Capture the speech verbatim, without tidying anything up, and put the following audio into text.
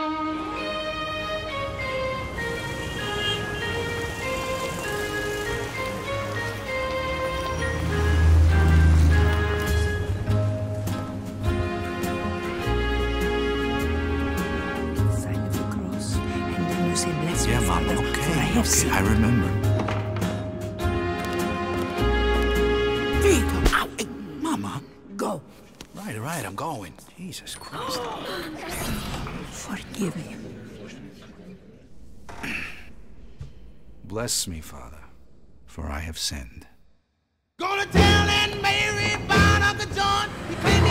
Yeah, Mama, okay, okay, I remember. Vito, ow, hey, Mama. go. Right, right, I'm going. Jesus Christ. Forgive him. Bless me, Father, for I have sinned. Go to town and Mary found Uncle John. He couldn't